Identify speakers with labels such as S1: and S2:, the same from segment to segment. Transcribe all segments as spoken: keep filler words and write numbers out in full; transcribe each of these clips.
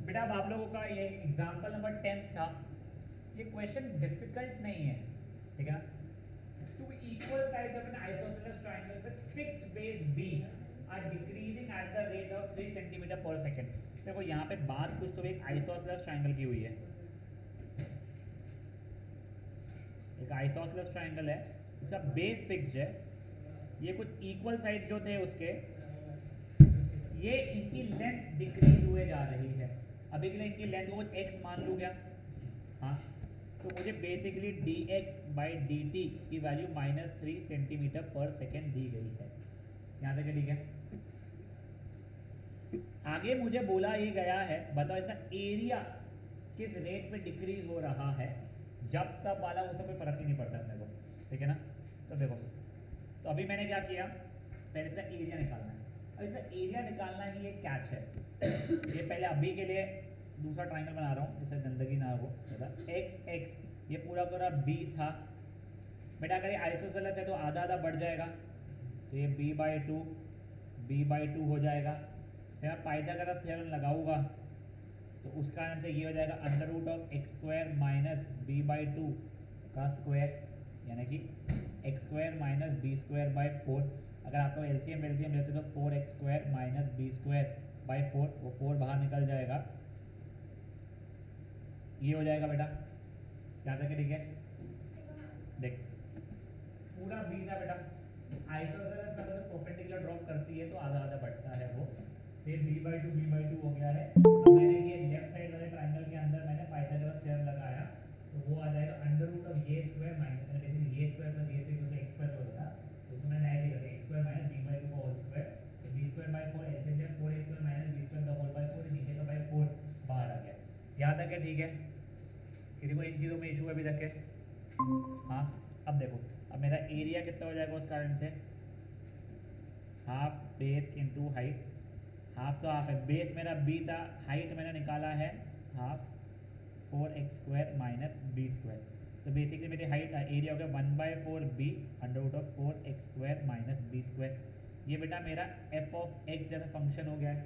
S1: बेटा अब आप लोगों का ये एग्जाम्पल नंबर टेंथ था। ये क्वेश्चन डिफिकल्ट नहीं है, ठीक है ना। Two equal sides of an isosceles triangle with fixed base B are decreasing at the rate of three centimetre per second. देखो यहाँ पे बात कुछ तो एक आइसोसेलेस ट्रायंगल की हुई है, एक आइसोसेलेस ट्रायंगल है, इसका बेस फिक्स्ड है, ये कुछ इक्वल साइड जो थे उसके, ये इनकी लेंथ डिक्रीज हुए जा रही है। अभी के लिए इनकी लेंथ को कुछ x मान लूँ क्या, हाँ, तो मुझे basically D x by D T की वैल्यू माइनस थ्री सेंटीमीटर पर सेकेंड दी गई है। यहाँ तक ठीक है। आगे मुझे बोला ये गया है, बताओ इसका एरिया किस रेट पे डिक्रीज हो रहा है, जब तब वाला उससे कोई फर्क ही नहीं पड़ता अपने को, ठीक है ना। तो देखो, तो अभी मैंने क्या किया, पहले इसका एरिया निकालना है। अब इसका एरिया निकालना ही एक कैच है। ये पहले अभी के लिए दूसरा ट्रायंगल बना रहा हूँ जिससे गंदगी ना हो। एक्स एक्स ये पूरा पूरा बी था बेटा, अगर ये आइसोसेलेस है तो आधा आधा बढ़ जाएगा, तो ये B by two B by two हो जाएगा। फिर मैं पाइथागोरस थ्योरम लगाऊंगा तो उसका आंसर ये हो जाएगा under root of X square minus B by two का स्क्वायर, यानी कि X square minus B square by four. अगर आपको एलसीएम एलसीएम लेते तो four x square minus B square by four, वो फोर बाहर निकल जाएगा, ये हो जाएगा बेटा। क्या तक ठीक है, देख पूरा बी था बेटा, आइसोसेलेस अगर तो परपेंडिकुलर ड्रॉप करती है तो आधा आधा बढ़ता है वो, फिर b by two B by two हो गया है। अब मैंने ये लेफ्ट साइड वाले ट्रायंगल के अंदर मैंने पाइथागोरस थ्योरम लगाया तो वो आ जाएगा अंडर रूट ऑफ ये स्क्वायर माइनस बेसिकली ये स्क्वायर प्लस ये स्क्वायर एक्स स्क्वायर होगा, तो उसमें मैं ऐसे लिखा X square minus B by two का होल स्क्वायर, तो बी स्क्वायर बाई फोर ऐसे में four x square minus B square का होल बाई फोर, नीचे का बाई फोर बाहर आ गया। यहाँ तक है ठीक है, किसी को इन चीज़ों में इशू अभी तक है? हाँ, अब देखो, अब मेरा एरिया कितना हो जाएगा उस कारण से, half base into height, half तो हाफ है, बेस मेरा बी था, हाइट मैंने निकाला है half four x square minus B square, तो बेसिकली मेरी हाइट एरिया हो गया one by four B under root of four x square minus B square. ये बेटा मेरा एफ ऑफ एक्स जैसा फंक्शन हो गया है,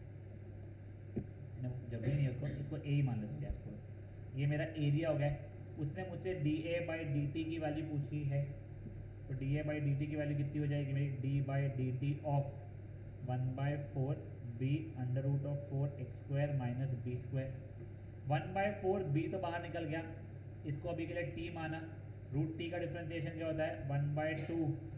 S1: जब भी नहीं उसको इसको ए ही मान लेते हैं थोड़ा, ये मेरा एरिया हो गया। उसने मुझसे D A by D T की वैल्यू पूछी है, तो D A by D T की वैल्यू कितनी हो जाएगी मेरी, D by D T of one by four B under root of four x square minus B square. One by four B तो बाहर निकल गया, इसको अभी के लिए टी माना, रूट टी का डिफ्रेंसिएशन क्या होता है one by two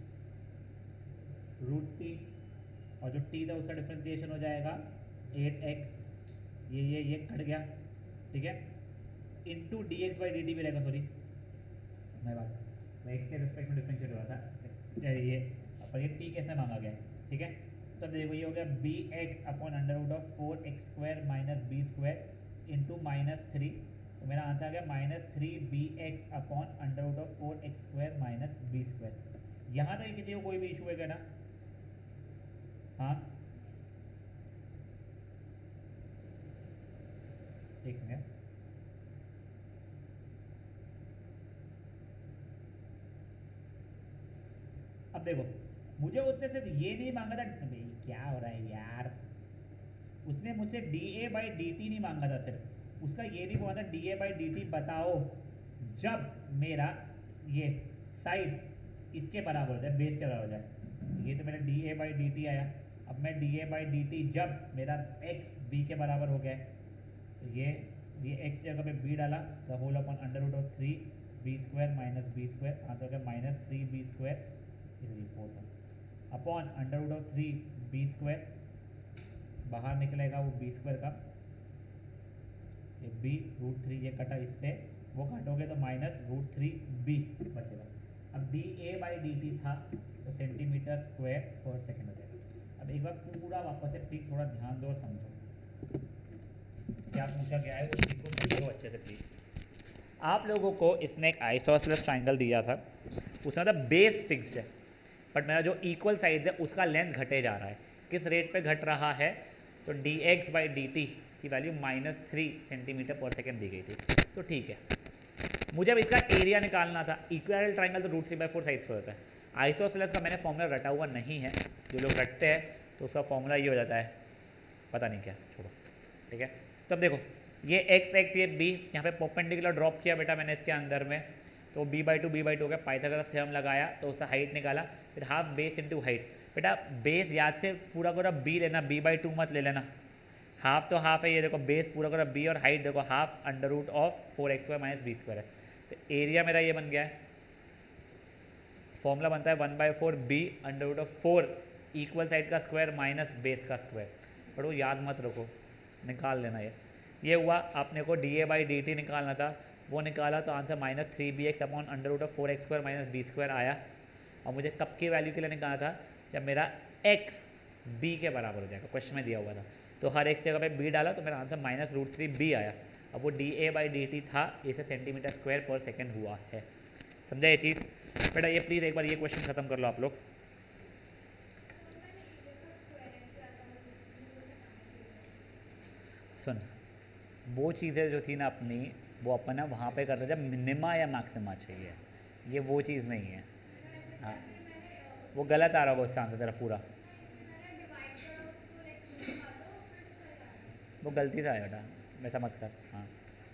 S1: root T, और जो टी था उसका डिफ्रेंसिएशन हो जाएगा एट एक्स, ये ये ये कट गया, ठीक है, into D x by D T भी रहेगा, सॉरी मैं बात मैं एक्स के रिस्पेक्ट में डिफ्रेंशिएट हो रहा था, ये पर ये टी कैसे मांगा गया, ठीक है। तब देखो ये हो गया B x upon under root of four x square minus B square into minus three, तो मेरा आंसर आ गया minus three B x upon under root of four x square minus B square. यहाँ तक किसी को कोई भी इशू है क्या ना? हाँ एक मिनट, अब देखो मुझे उसने सिर्फ ये नहीं मांगा था, क्या हो रहा है यार, उसने मुझसे D A by D T नहीं मांगा था, सिर्फ उसका ये भी बोला था D A by D T बताओ जब मेरा ये साइड इसके बराबर हो जाए, बेस के बराबर हो जाए। ये तो मेरा D A by D T आया, अब मैं D A by D T जब मेरा एक्स बी के बराबर हो गया, तो ये ये एक्स की जगह पे बी डाला, the whole upon under root of three B square minus B square, answer हो गया minus three B square four upon under root of three B square, बाहर निकलेगा वो बी स्क्वायर का, ये बी रूट थ्री ये कटा, इससे वो काटोगे तो माइनस रूट थ्री बी बचेगा। अब D A by D T था तो सेंटीमीटर स्क्वायर पर सेकेंड हो जाएगा। अब एक बार पूरा वापस से प्लीज़ थोड़ा ध्यान दो और समझो क्या पूछा गया है, उस चीज़ को समझो अच्छे से प्लीज़। आप लोगों को इसने एक आइसोसेलेस ट्रायंगल दिया था, उसमें था बेस फिक्स्ड है, बट मेरा जो इक्वल साइड है उसका लेंथ घटे जा रहा है, किस रेट पे घट रहा है, तो D x by D T की वैल्यू माइनस थ्री सेंटीमीटर पर सेकेंड दी गई थी। तो ठीक है, मुझे अब इसका एरिया निकालना था। इक्विलैटरल ट्रायंगल तो root three by four sides पर होता है, आइसोसेलेस का मैंने फॉर्मूला रटा हुआ नहीं है, जो लोग रटते हैं तो उसका फॉर्मूला ये हो जाता है, पता नहीं क्या, छोड़ो, ठीक है। तो अब देखो ये एक्स एक्स ये बी, यहाँ पे परपेंडिकुलर ड्रॉप किया बेटा मैंने इसके अंदर में, तो B by two B by two हो गया, पाइथागोरस थ्योरम लगाया तो उससे हाइट निकाला, फिर हाफ बेस इंटू हाइट। बेटा बेस याद से पूरा पूरा बी लेना, बी बाई टू मत ले लेना, हाफ तो हाफ है, ये देखो बेस पूरा पूरा बी और हाइट देखो half under root of four x square minus B square है। तो एरिया मेरा ये बन गया है, फॉर्मूला बनता है one by four B under root of four equal side का स्क्वायर माइनस बेस का स्क्वायर। पर वो याद मत रखो, निकाल लेना ये ये हुआ। आपने को D A by D T निकालना था, वो निकाला तो answer minus three B x upon under root of four x square minus B square आया। और मुझे कब की वैल्यू के लिए निकालना था, जब मेरा एक्स बी के बराबर हो जाएगा, क्वेश्चन में दिया हुआ था। तो हर एक जगह पे बी डाला तो मेरा answer minus root three B आया। अब वो D A by D T था, इसे सेंटीमीटर स्क्वायर पर सेकेंड हुआ है। समझा ये चीज़ बेटा? ये प्लीज़ एक बार ये क्वेश्चन ख़त्म कर लो आप लोग। सुन, वो चीज़ें जो थी ना अपनी, वो अपन ना वहाँ पे करते जब मिनिमा या मैक्सिमा चाहिए, ये वो चीज़ नहीं है। हाँ वो गलत आ रहा होगा उससे आंसर तेरा पूरा, वो गलती से आया बेटा, वैसा मत कर। हाँ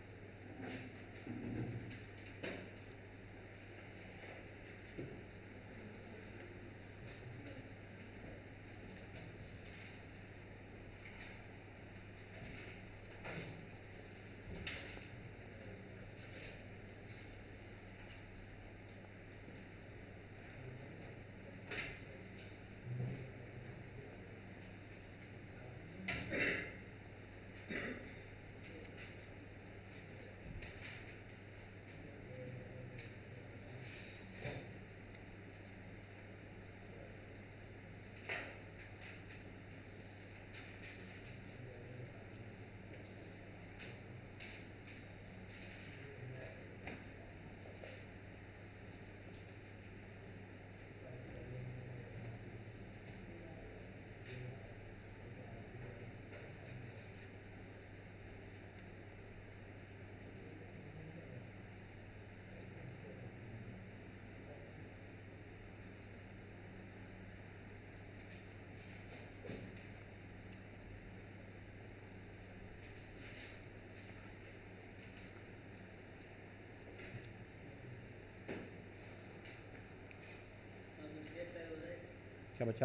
S1: क्या बचा?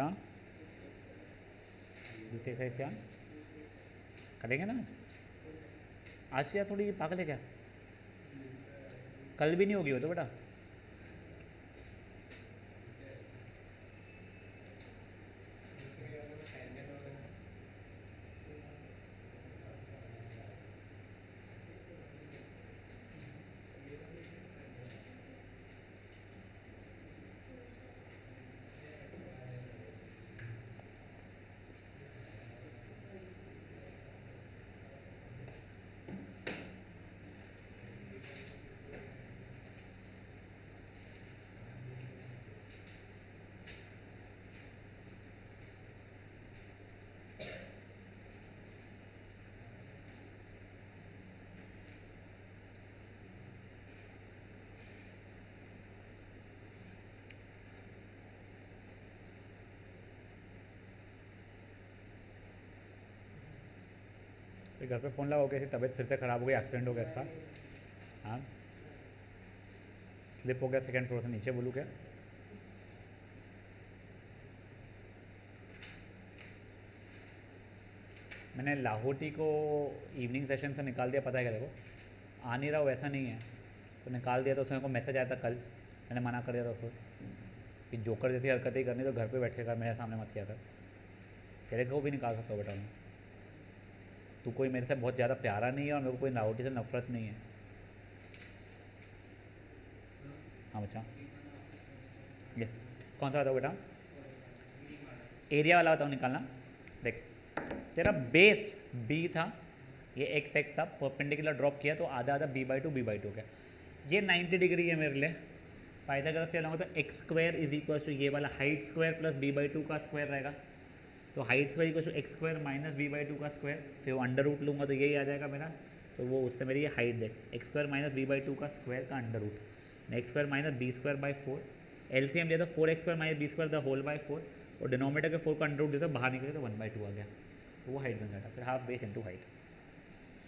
S1: दूसरी एक्सरसाइज क्या करेंगे ना आज? क्या थोड़ी पागल है क्या? कल भी नहीं होगी वो तो बेटा। फिर घर पे फ़ोन लगाओ, कैसी तबीयत फिर से ख़राब हो गई, एक्सीडेंट हो गया इसका। हाँ स्लिप हो गया सेकंड फ्लोर से नीचे, बोलूँ क्या? मैंने लाहौटी को इवनिंग सेशन से निकाल दिया, पता है क्या? देखो आ नहीं रहा, वैसा नहीं है तो निकाल दिया। तो उसमें को मैसेज आया था कल, मैंने मना कर दिया था उसको कि जोकर जैसी हरकतें करनी तो घर पे बैठे कर, मेरे सामने मत किया कर। तेरे को भी निकाल सकता हूँ बेटा मैं, तू कोई मेरे से बहुत ज़्यादा प्यारा नहीं है और मेरे को कोई लाहौटी से नफरत नहीं है। हाँ बच्चा यस, कौन सा बताओ बेटा? एरिया वाला बताओ निकालना। देख तेरा बेस बी था, ये एक्स एक्स था, परपेंडिकुलर ड्रॉप किया तो आधा आधा B by two B by two गया। ये नाइन्टी डिग्री है मेरे लिए, पाइथागोरस से लगाऊंगा तो x square is equal to ये वाला height square plus B by two का स्क्वायर रहेगा। तो height square equal to X square minus B by two का स्क्वायर, फिर वो अंडर रूट लूँगा तो यही आ जाएगा मेरा। तो वो उससे मेरी ये हाइट देख, X square minus B by two का स्क्वायर का under root, X square minus B square by four, L C M दिया तो four x square minus B square the whole by four, और डिनोमीटर के four का under root दिया तो बाहर निकले तो वन बाई टू आ गया। तो वो हाइट बन जाता, फिर half base into height.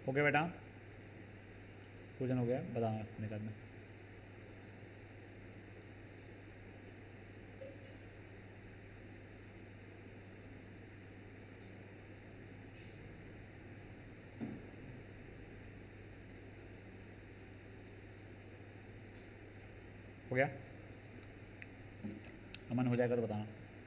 S1: Okay बेटा, सूजन हो गया, बताना अपने साथ में। हो गया? अमन हो जाएगा तो बताना।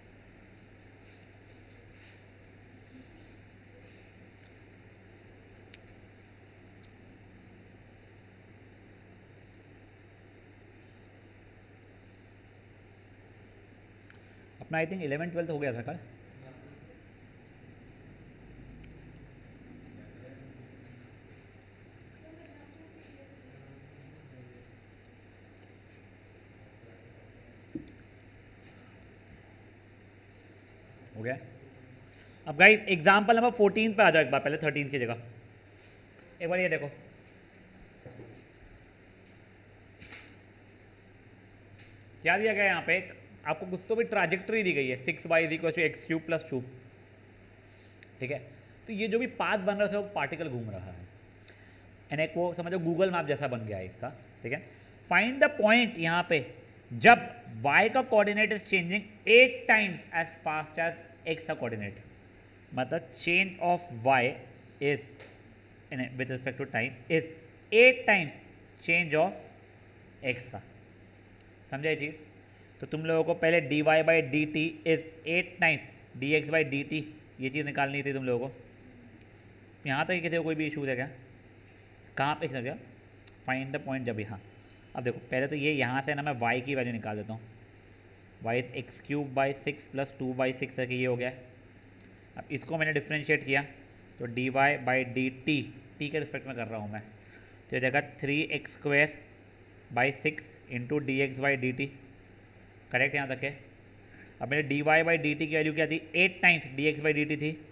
S1: अपना आई थिंक इलेवन ट्वेल्थ हो गया था कल। हो गया? अब गाइस एग्जाम्पल नंबर फोर्टीन पे आ जाओ एक बार, पहले थर्टीन की जगह। एक बार ये देखो, क्या दिया गया है यहाँ पे, एक आपको कुछ तो भी ट्राजेक्टरी दी गई है, six Y is equal to X cube plus two. ठीक है, तो ये जो भी पाथ बन रहा है वो पार्टिकल घूम रहा है, यानी एक वो समझो गूगल मैप जैसा बन गया है इसका। ठीक है, फाइंड द पॉइंट यहाँ पे जब y का coordinate is changing eight times as fast as x का कोऑर्डिनेट, मतलब change of y is with respect to time is eight times change of x का। समझा ये चीज़? तो तुम लोगों को पहले D Y by D T is eight times D x by D T, ये चीज़ निकालनी थी तुम लोगों को। यहाँ तक किसी को कोई भी इशू है क्या? कहाँ पे समझा? फाइंड द पॉइंट जब यहाँ, अब देखो पहले तो ये यहाँ से ना मैं y की वैल्यू निकाल देता हूँ, y is X cube by six plus two by six है कि ये हो गया। अब इसको मैंने डिफ्रेंशिएट किया तो D Y by D T, T के रिस्पेक्ट में कर रहा हूँ मैं, तो ये जगह three X square by six into D x by D T. Correct यहाँ तक है? अब मेरे D Y by D T की वैल्यू क्या थी? Eight times D x by D T थी।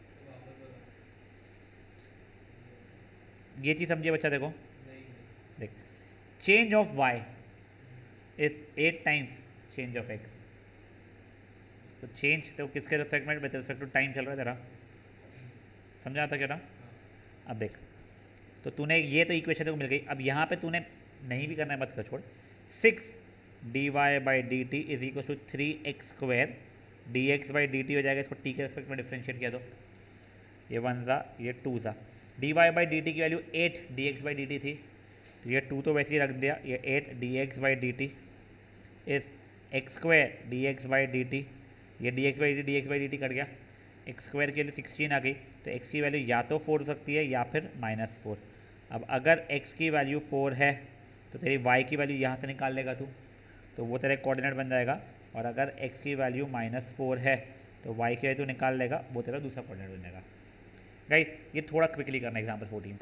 S1: ये चीज़ समझिए बच्चा, देखो देख, change of y is eight times change of x। तो चेंज तो किसके रिस्पेक्ट में? विद रिस्पेक्ट टू टाइम चल रहा है तेरा। समझा था क्या ना? अब देख, तो तूने ये तो इक्वेशन को मिल गई। अब यहाँ पे तूने नहीं भी करना है मत कर, छोड़। Six D Y by D T is equal to three X square D x by D T हो जाएगा। इसको टी के रिस्पेक्ट में डिफ्रेंशिएट किया तो ये वन ज़ा ये टू ज़ा, D Y by D T की value eight D x by D T थी, तो ये टू तो वैसे ही रख दिया, ये eight D x by D T is X square D x by D T, ये D x by D D x by D T cut गया, एक्स स्क्वायर की वैल्यू सिक्सटीन आ गई, तो एक्स की वैल्यू या तो फोर हो सकती है या फिर माइनस फोर। अब अगर एक्स की वैल्यू फोर है तो तेरी वाई की वैल्यू यहाँ से निकाल लेगा तू, तो वो तेरा कोऑर्डिनेट बन जाएगा। और अगर एक्स की वैल्यू माइनस फोर है तो वाई की वैल्यू निकाल लेगा, वो तेरा दूसरा कोऑर्डिनेट बन जाएगा। गाइस ये थोड़ा क्विकली करना एग्जाम्पल फोर्टीन।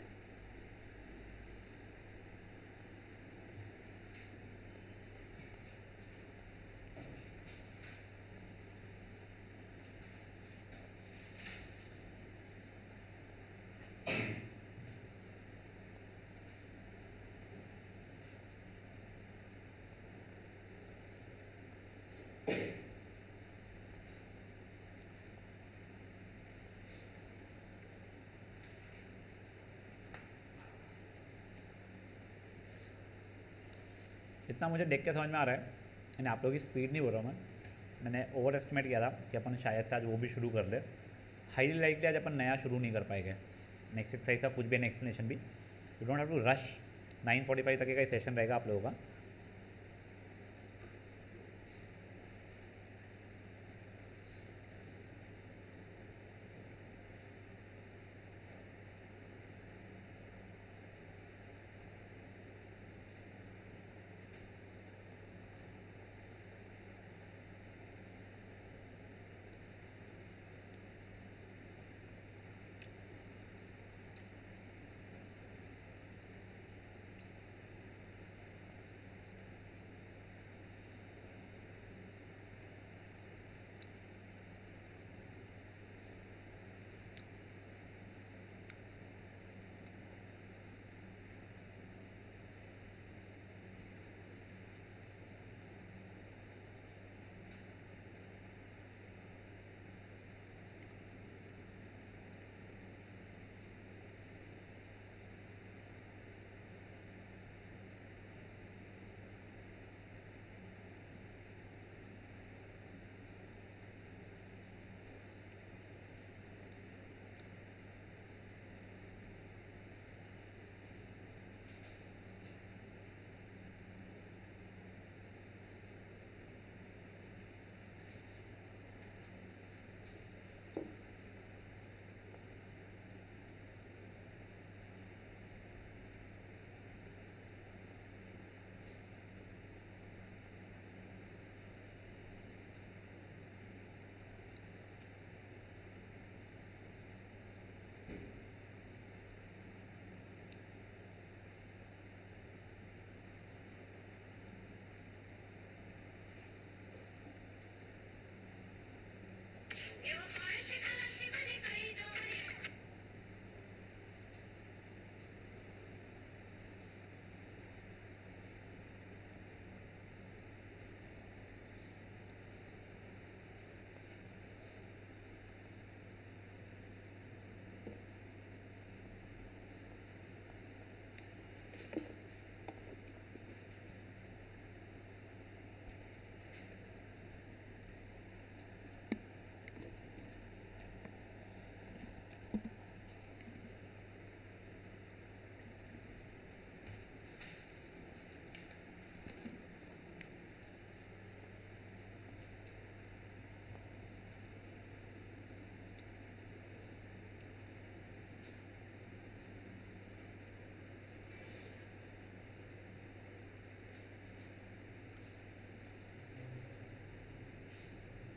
S1: इतना मुझे देख के समझ में आ रहा है, यानी आप लोगों की स्पीड नहीं बोल रहा हूँ मैं, मैंने ओवर एस्टिमेट किया था कि अपन शायद से आज वो भी शुरू कर ले। हाईली लाइकली आज अपन नया शुरू नहीं कर पाएंगे, नेक्स्ट एक्सरसाइज का कुछ भी एक्सप्लेनेशन भी। You don't have to rush, nine forty five तक का सेशन रहेगा आप लोगों का।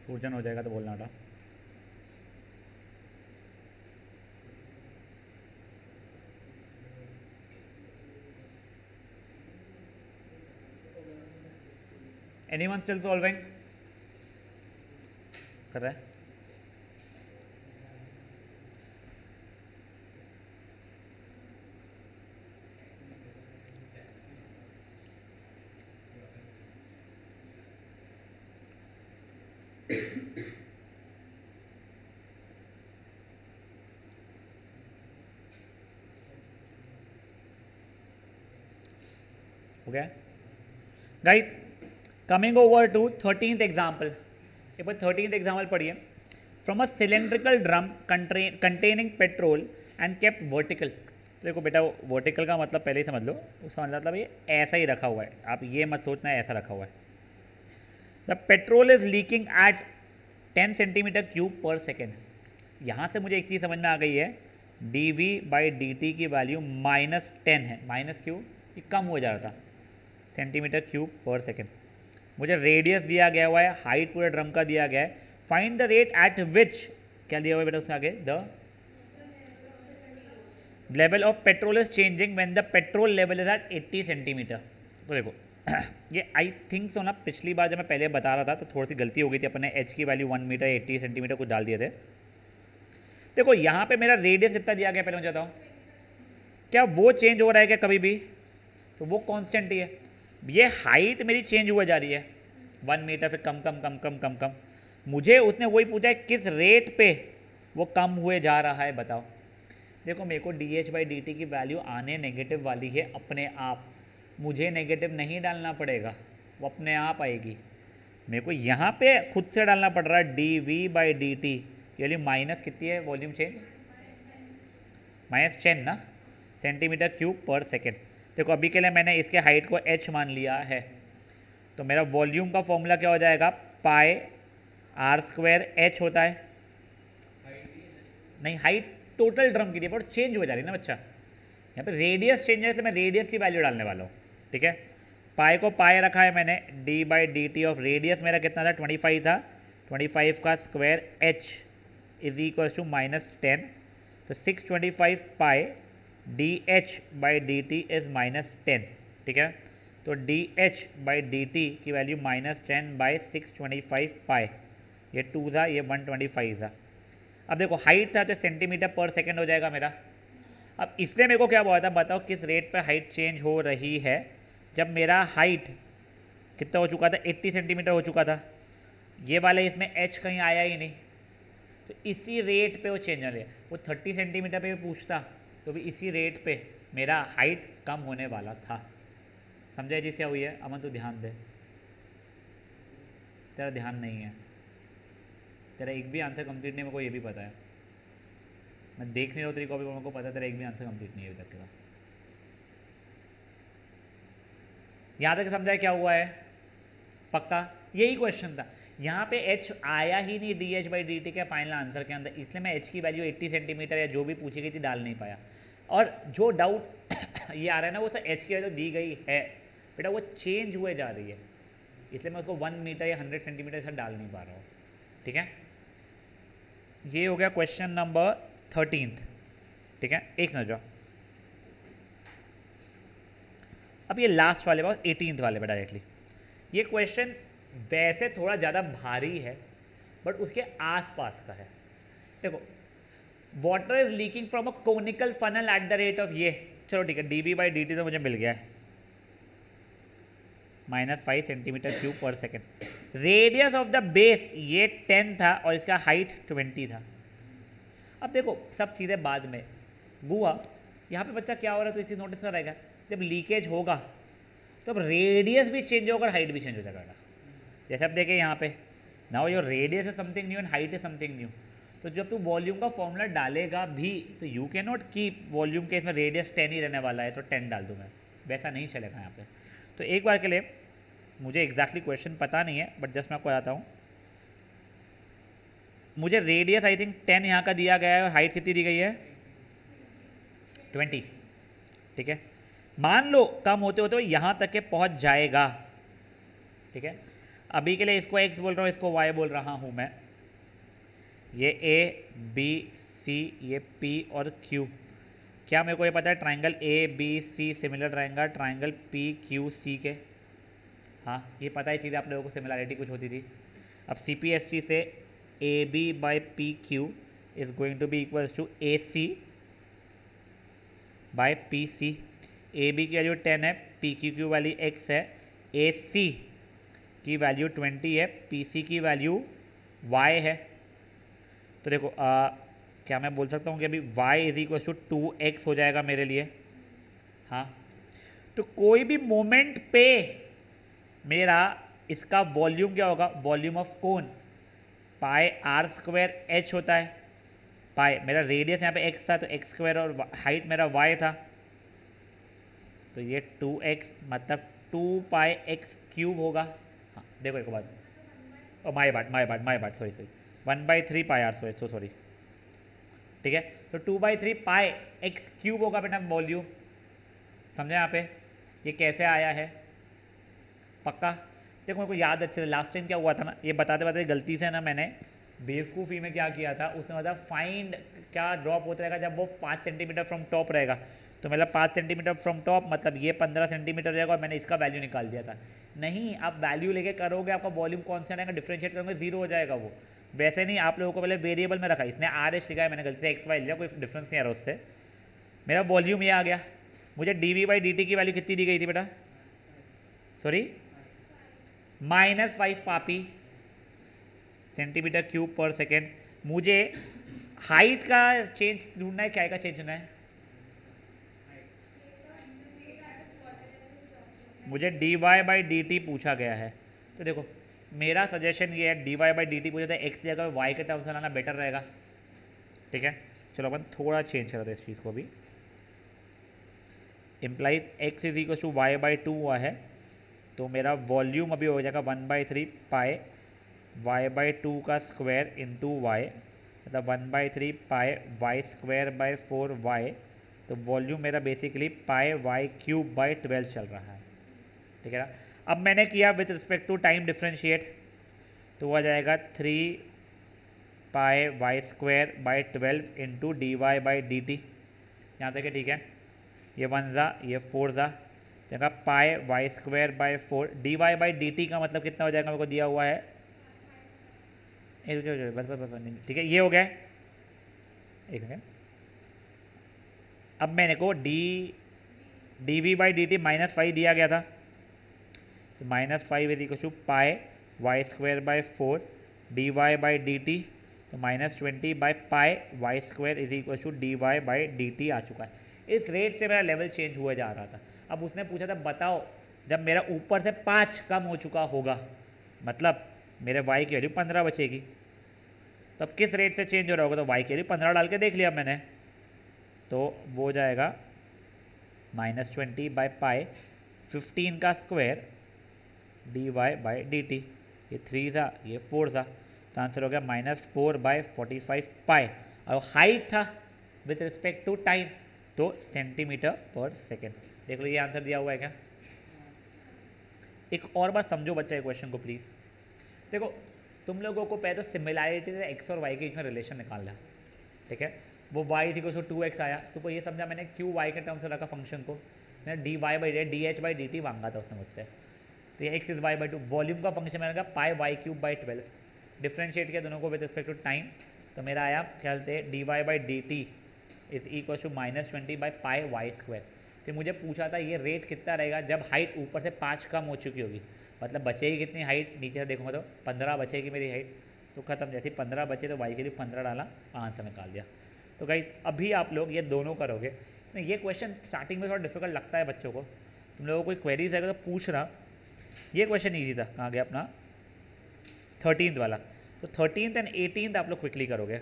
S1: सूजन हो जाएगा तो बोलना था। एनीवन स्टिल सॉल्विंग कर रहा है? हो गया guys? Coming over to thirteenth example. एक बार थर्टीन्थ एग्जाम्पल पढ़िए। From a cylindrical drum containing petrol and kept vertical. तो देखो बेटा, वर्टिकल का मतलब पहले ही समझ लो, उसका मतलब ये ऐसा ही रखा हुआ है, आप ये मत सोचना ऐसा रखा हुआ है। The petrol is leaking at ten centimetre cube पर सेकेंड। यहाँ से मुझे एक चीज़ समझ में आ गई है, D we by D T की वैल्यू माइनस टेन है। माइनस क्यों? ये कम हो जा रहा था, सेंटीमीटर क्यूब पर सेकेंड। मुझे रेडियस दिया गया हुआ है, हाइट पूरे ड्रम का दिया गया है। Find the rate at which, क्या दिया हुआ है बेटा उसमें आगे, the level of petrol is changing when the petrol level is at eighty centimetre. तो देखो ये आई थिंक सो ना, पिछली बार जब मैं पहले बता रहा था तो थोड़ी सी गलती हो गई थी, अपने एच की value one metre eighty centimetre कुछ डाल दिए थे। देखो यहाँ पे मेरा रेडियस कितना दिया गया पहले मुझे बताओ, क्या वो चेंज हो रहा है क्या कभी भी? तो वो कांस्टेंट ही है। ये हाइट मेरी चेंज हुआ जा रही है, वन मीटर फिर कम कम कम कम कम कम। मुझे उसने वही पूछा है किस रेट पे वो कम हुए जा रहा है, बताओ। देखो मेरे को D H by D T की वैल्यू आने नेगेटिव वाली है अपने आप, मुझे नेगेटिव नहीं डालना पड़ेगा, वो अपने आप आएगी। मेरे को यहाँ पे खुद से डालना पड़ रहा है D we by D t, यानी माइनस कितनी है वॉल्यूम चेंज, माइनस टेन ना सेंटीमीटर क्यूब पर सेकेंड। देखो अभी के लिए मैंने इसके हाइट को h मान लिया है, तो मेरा वॉल्यूम का फॉर्मूला क्या हो जाएगा, पाई आर स्क्वायर एच होता है। नहीं, हाइट टोटल ड्रम की थी पर चेंज हो जा रही है ना बच्चा, यहाँ पे रेडियस चेंज है तो मैं रेडियस की वैल्यू डालने वाला हूँ, ठीक है। पाई को पाई रखा है मैंने, d by D T of radius मेरा कितना था, ट्वेंटी फाइव था, ट्वेंटी फाइव का square h is equal to minus ten, तो six twenty five pi d H by D t is minus ten, ठीक है। तो d H by D T की value minus ten by six twenty five pi, ये two था, ये one twenty five था। अब देखो हाइट था तो सेंटीमीटर पर सेकेंड हो जाएगा मेरा। अब इससे मेरे को क्या बोला था, बताओ किस रेट पे हाइट चेंज हो रही है। जब मेरा हाइट कितना हो चुका था, अस्सी सेंटीमीटर हो चुका था, ये वाला इसमें h कहीं आया ही नहीं, तो इसी रेट पे वो चेंज हो रहा है। वो तीस सेंटीमीटर पे भी पूछता तो भी इसी रेट पे मेरा हाइट कम होने वाला था। समझा जी क्या हुई है? अमन तो ध्यान दे, तेरा ध्यान नहीं है, तेरा एक भी आंसर कंप्लीट नहीं, मेरे को ये भी पता है। मैं देख नहीं रहा हूँ तेरी कॉपी पर, मेरे को पता है तेरा एक भी आंसर कंप्लीट नहीं है अभी तक का। यहाँ तक समझा क्या हुआ है? पक्का यही क्वेश्चन था। यहाँ पे h आया ही नहीं d H by D t के फाइनल आंसर के अंदर, इसलिए मैं h की वैल्यू अस्सी सेंटीमीटर या जो भी पूछी गई थी डाल नहीं पाया। और जो डाउट ये आ रहा है ना, वो सर h की वैल्यू दी गई है बेटा, वो चेंज हुए जा रही है, इसलिए मैं उसको वन मीटर या हंड्रेड सेंटीमीटर से डाल नहीं पा रहा हूँ, ठीक है। ये हो गया क्वेश्चन नंबर थर्टीन्थ, ठीक है। एक समझो, अब ये लास्ट वाले बात एटीनथ वाले पे डायरेक्टली। ये क्वेश्चन वैसे थोड़ा ज़्यादा भारी है बट उसके आसपास का है। देखो, water is leaking from a conical funnel at the rate of ये, चलो ठीक है, D we by D t तो मुझे मिल गया है, माइनस फाइव सेंटीमीटर क्यूब पर second. Radius of the base ये टेन था और इसका हाइट ट्वेंटी था। अब देखो सब चीज़ें बाद में गुआ, यहाँ पे बच्चा क्या हो रहा है तो इस चीज़ नोटिस कर रहेगा, जब लीकेज होगा तो अब रेडियस भी चेंज होगा और हाइट भी चेंज हो जाएगा। जैसे आप देखें यहाँ पे, now your radius is something new and height is something new, तो जब तू वॉल्यूम का फॉर्मूला डालेगा भी तो you can not keep volume के इसमें रेडियस टेन ही रहने वाला है तो टेन डाल दूँ मैं, वैसा नहीं चलेगा यहाँ पे। तो एक बार के लिए मुझे एग्जैक्टली क्वेश्चन पता नहीं है बट जस्ट मैं आपको बताता हूँ। मुझे रेडियस आई थिंक टेन यहाँ का दिया गया है और हाइट कितनी दी गई है, ट्वेंटी, ठीक है। मान लो कम होते होते यहाँ तक के पहुँच जाएगा, ठीक है। अभी के लिए इसको x बोल रहा हूँ, इसको y बोल रहा हूँ मैं। ये a b c, ये p और q। क्या मेरे को ये पता है triangle a b c similar रहेंगे ट्राइंगल p q c के? हाँ, ये पता ही चीज़ आप लोगों को, सिमिलरिटी कुछ होती थी। अब सी पी एस टी से A B by P Q is going to be equals to A C by P C. A B की वैल्यू टेन है, पी क्यू की वैल्यू एक्स है, ए सी की वैल्यू ट्वेंटी है, P C की value Y है। तो देखो आ, क्या मैं बोल सकता हूँ कि अभी y is equal to two x हो जाएगा मेरे लिए। हाँ, तो कोई भी मोमेंट पे मेरा इसका वॉल्यूम क्या होगा? Volume of cone pi r square h होता है। पाई मेरा रेडियस यहाँ पे x था, तो एक्स स्क्वायर और हाइट मेरा y था, तो ये टू एक्स मतलब टू पाई एक्स क्यूब होगा। हाँ देखो एक बात, ओ माय बात माय बात माय बात sorry sorry one by three pi r square, so sorry. ठीक है, तो two by three pi x cube होगा बेटा वॉल्यूम। समझे यहाँ पे ये कैसे आया है? पक्का? देखो मेरे को याद अच्छे से लास्ट टाइम क्या हुआ था ना, ये बताते बताते गलती से ना मैंने बेवकूफ़ी में क्या किया था, उसने मतलब फाइंड क्या ड्रॉप होता रहेगा जब वो पाँच सेंटीमीटर फ्रॉम टॉप रहेगा, तो मतलब पाँच सेंटीमीटर फ्रॉम टॉप मतलब ये पंद्रह सेंटीमीटर रहेगा, और मैंने इसका वैल्यू निकाल दिया था। नहीं, आप वैल्यू लेके करोगे आपका वॉल्यूम कौन सा रहेगा, डिफ्रेंशिएट करोगे जीरो हो जाएगा वो। वैसे नहीं, आप लोगों को पहले वेरिएबल में रखा, इसने आर एच लिखा है, मैंने गलती से एक्स वाई लिया, कोई डिफरेंस नहीं आ रहा उससे। मेरा वॉल्यूम ये आ गया। मुझे d we by D T की वैल्यू कितनी दी गई थी बेटा? सॉरी, माइनस फाइव पापी सेंटीमीटर क्यूब पर सेकेंड। मुझे हाइट का चेंज ढूंढना है, क्या का चेंज ढूंढना है? मुझे d Y by D t पूछा गया है। तो देखो मेरा सजेशन ये है, d Y by D t पूछा था, एक्स की जगह वाई के टर्म्स में लाना बेटर रहेगा। ठीक है, चलो अपन थोड़ा चेंज करते हैं इस चीज़ को भी। Implies x is equal to y by two हुआ है, तो मेरा वॉल्यूम अभी हो जाएगा one by three pi y by two का स्क्वायर इंटू वाई, मतलब one by three pi y square by four y. तो वॉल्यूम मेरा basically pi y cube by twelve चल रहा है। ठीक है ना? अब मैंने किया with respect to time differentiate, तो वो आ जाएगा three pi y square by twelve into d Y by D t. यहाँ तक है, ठीक है। ये वन ज़ा, ये फोर ज़ा, जगह pi y square by four, d Y by D t का मतलब कितना हो जाएगा मेरे को दिया हुआ है, बस बस बस ठीक है, ये हो गया। एक सेकेंड, अब मैंने को d d we by D t minus five दिया गया था, तो minus five is equal to pi y square by four d Y by D t, तो minus twenty by pi y square is equal to d Y by D t आ चुका है। इस rate से मेरा लेवल चेंज हुआ जा रहा था। अब उसने पूछा था बताओ जब मेरा ऊपर से पाँच कम हो चुका होगा, मतलब मेरे वाई की वैल्यू पंद्रह बचेगी, तो अब किस रेट से चेंज हो रहा होगा? तो वाई की वैल्यू पंद्रह डाल के देख लिया मैंने, तो वो हो जाएगा minus twenty by pi fifteen का square d Y by D T. ये थ्री था, ये फोर था, तो आंसर हो गया minus four by forty five pi. और हाइट था विथ रिस्पेक्ट टू टाइम, तो सेंटीमीटर पर सेकेंड। देख लो ये आंसर दिया हुआ है क्या? एक और बार समझो बच्चा क्वेश्चन को प्लीज़। देखो तुम लोगों को पहले तो सिमिलैरिटी से एक्स और वाई के बीच में रिलेशन निकालना है। ठीक है, वो वाई थी को टू एक्स आया, तो ये समझा मैंने क्यू वाई के टर्म से रखा फंक्शन को, d Y by d H by D t मांगा था उसने मुझसे, तो ये x is y by two, volume का फंक्शन मैंने कहा pi y cube by twelve, differentiate किया दोनों को विद रिस्पेक्ट टू टाइम, तो मेरा आया क्या बोलते हैं d Y by D T is equal to minus twenty by pi y square. फिर मुझे पूछा था ये रेट कितना रहेगा जब हाइट ऊपर से पाँच कम हो चुकी होगी, मतलब बचेगी कितनी हाइट, नीचे से देखूँगा तो पंद्रह बचेगी मेरी हाइट, तो खत्म। जैसे पंद्रह बचे तो वाई के लिए पंद्रह डाला, आंसर निकाल दिया। तो गाइस अभी आप लोग ये दोनों करोगे। ये क्वेश्चन स्टार्टिंग में थोड़ा डिफिकल्ट लगता है बच्चों को, तुम लोगों को कोई क्वेरीज आएगा तो पूछना। ये क्वेश्चन ईजी था, कहाँ गया अपना थर्टीन्थ वाला, तो थर्टीन्थ एंड एटीन्थ आप लोग क्विकली करोगे।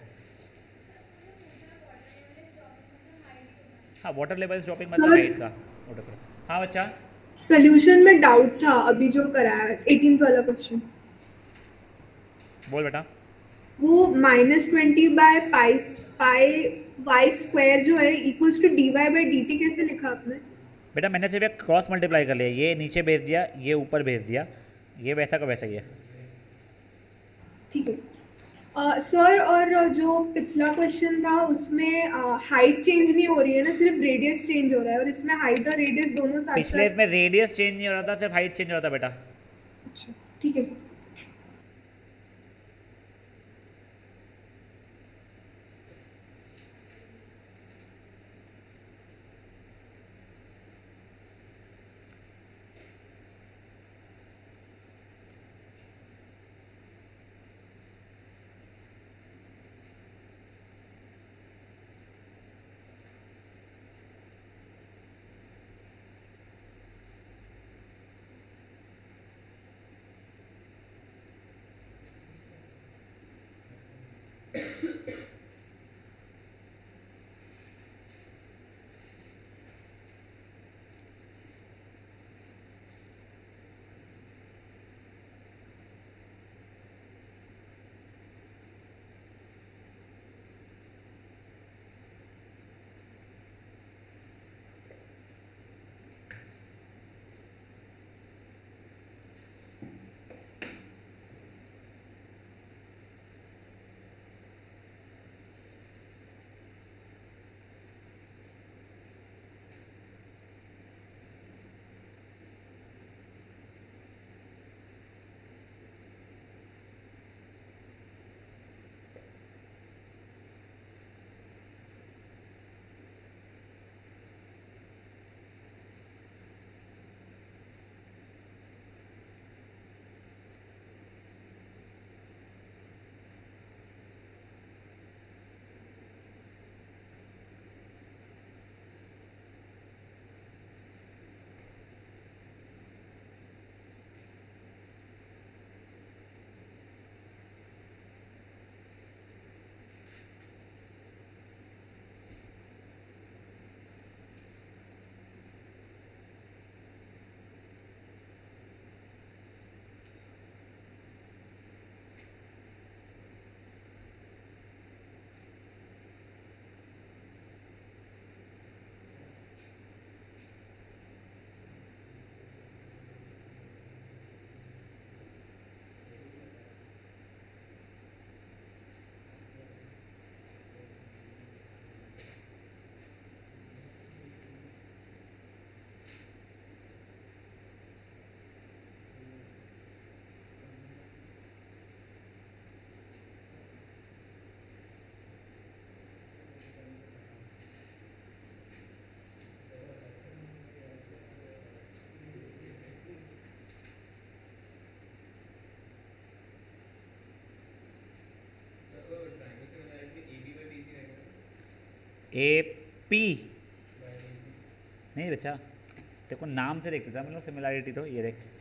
S1: हाँ, वाटर लेवल ड्रॉपिंग मतलब हाइट का ऑर्डर करो। हाँ बच्चा,
S2: सॉल्यूशन में डाउट था अभी जो कराया एटीन्थ वाला क्वेश्चन।
S1: बोल बेटा।
S2: वो minus twenty by pi pi y square जो है equals to d Y by D t कैसे लिखा आपने?
S1: बेटा मैंने सिर्फ एक क्रॉस मल्टीप्लाई कर लिया, ये नीचे भेज दिया, ये ऊपर भेज दिया, ये वैसा का वैसा ही है।
S2: ठीक है सर। सर और जो पिछला क्वेश्चन था उसमें हाइट चेंज नहीं हो रही है ना, सिर्फ रेडियस चेंज हो रहा है, और इसमें हाइट और रेडियस दोनों साथ
S1: पिछले
S2: साथ।
S1: में रेडियस चेंज नहीं हो रहा था, सिर्फ हाइट चेंज हो रहा था बेटा।
S2: अच्छा ठीक है सर।
S1: ए पी नहीं बच्चा, देखो नाम से देखते थे मतलब सिमिलैरिटी। तो ये देख,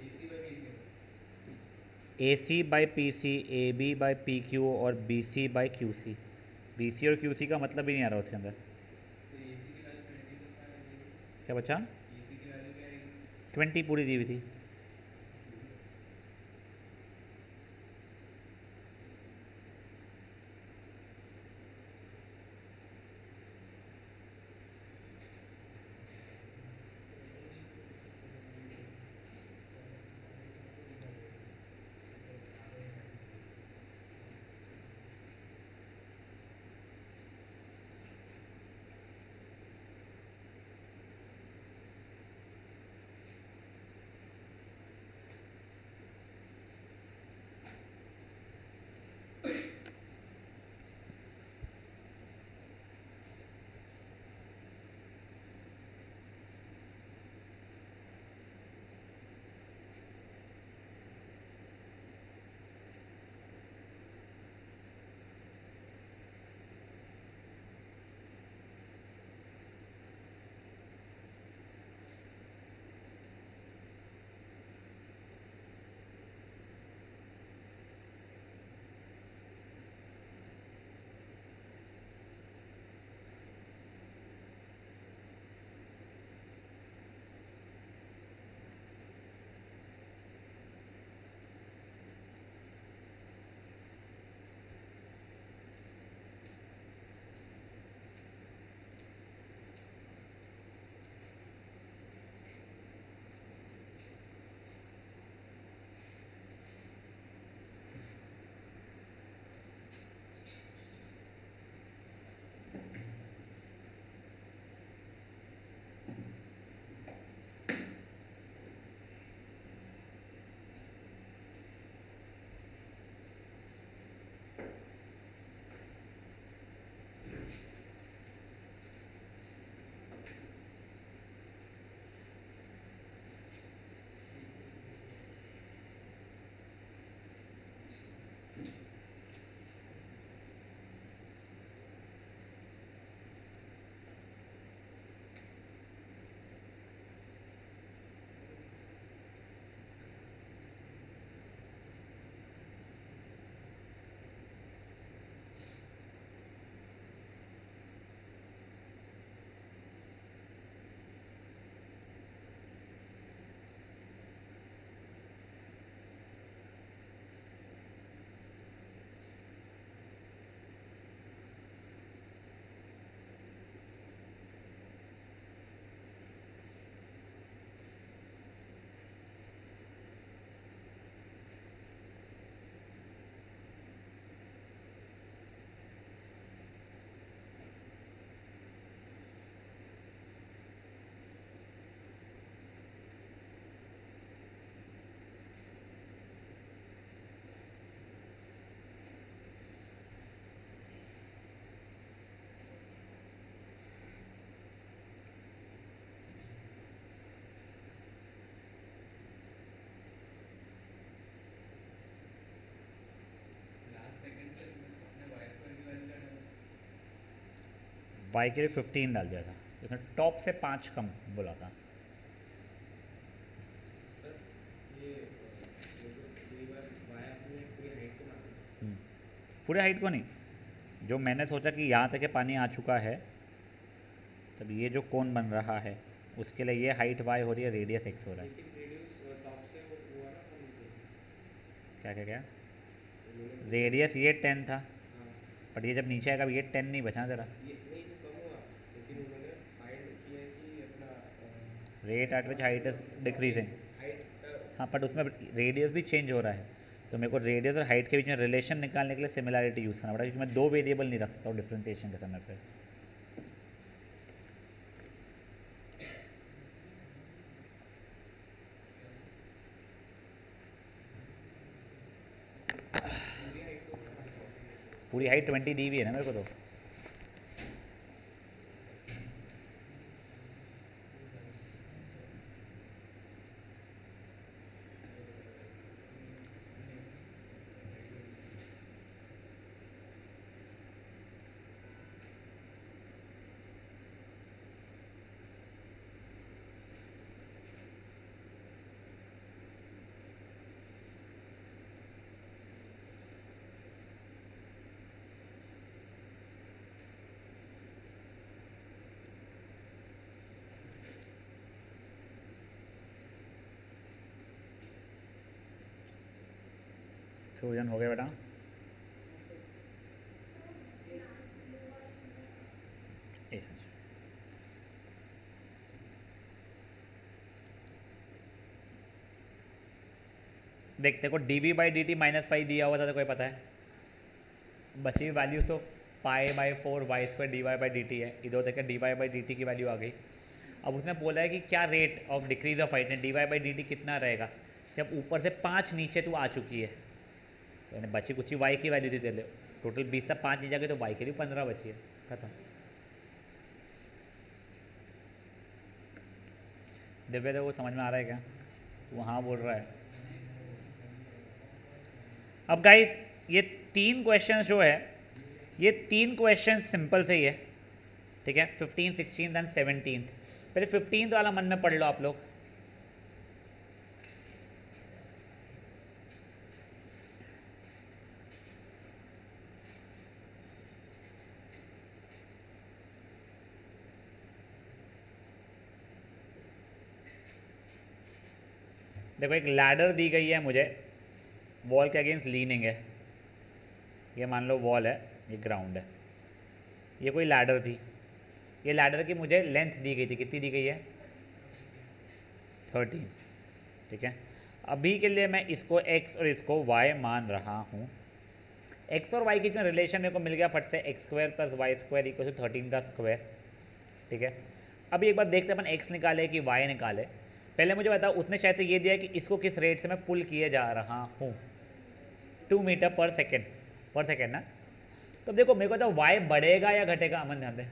S1: A C by P C, A B by P Q और B C by Q C. B C और क्यू सी का मतलब ही नहीं आ रहा उसके अंदर। क्या बच्चा? ट्वेंटी पूरी दी हुई थी। वाई के लिए फिफ्टीन डाल दिया था, उसने टॉप से पाँच कम बोला था। हम्म, पूरे हाइट को नहीं, जो मैंने सोचा कि यहाँ तक के पानी आ चुका है, तब ये जो कोन बन रहा है उसके लिए ये हाइट वाई हो रही है, रेडियस एक्स हो रहा है। क्या क्या क्या रेडियस ये टेन था, बट ये जब नीचे आएगा ये टेन नहीं बचा ज़रा। Rate at which height is decreasing, हाँ बट उसमें रेडियस भी चेंज हो रहा है, तो मेरे को रेडियस और हाइट के बीच में रिलेशन निकालने के लिए सिमिलैरिटी यूज़ करना पड़ा, क्योंकि मैं दो वेरिएबल नहीं रख सकता हूँ डिफ्रेंसिएशन के समय पे। पूरी हाइट ट्वेंटी दी हुई है ना मेरे को तो। सूजन हो गया बेटा? ऐसा देखते को d we by D t minus five दिया हुआ था, तो कोई पता है बची हुई वैल्यूज तो pi by four y square d Y by D t है, इधर देखिए d Y by D T की वैल्यू आ गई। अब उसने बोला है कि क्या rate of decrease of height है, d Y by D t कितना रहेगा जब ऊपर से पाँच नीचे तो आ चुकी है, तो मैंने बची कुछ ही वाई की वैल्यू थी दे ले, टोटल बीस तक पाँच नीचे गए तो वाई के लिए पंद्रह बची है, खत्म। दिव्य देखो समझ में आ रहा है क्या? वो हाँ बोल रहा है। अब गाइस ये तीन क्वेश्चन जो है, ये तीन क्वेश्चन सिंपल से ही है, ठीक है, फिफ्टीन सिक्सटीन एंड सेवनटीन। पहले फिफ्टीन वाला मन में पढ़ लो आप लोग। देखो एक लैडर दी गई है मुझे, वॉल के अगेंस्ट लीनिंग है, ये मान लो वॉल है, ये ग्राउंड है, ये कोई लैडर थी, ये लैडर की मुझे लेंथ दी गई थी, कितनी दी गई है? थर्टीन, ठीक है। अभी के लिए मैं इसको x और इसको y मान रहा हूँ। x और y के बीच में रिलेशन मेरे को मिल गया फट से, x square plus y square equal to thirteen का स्क्वायर, ठीक है। अभी एक बार देखते हैं अपन x निकाले कि y निकाले। पहले मुझे बताओ उसने शायद से ये दिया है कि इसको किस रेट से मैं पुल किए जा रहा हूँ, टू मीटर पर सेकेंड, पर सेकेंड ना। तो देखो मेरे को तो y बढ़ेगा या घटेगा, अमन ध्यान दे,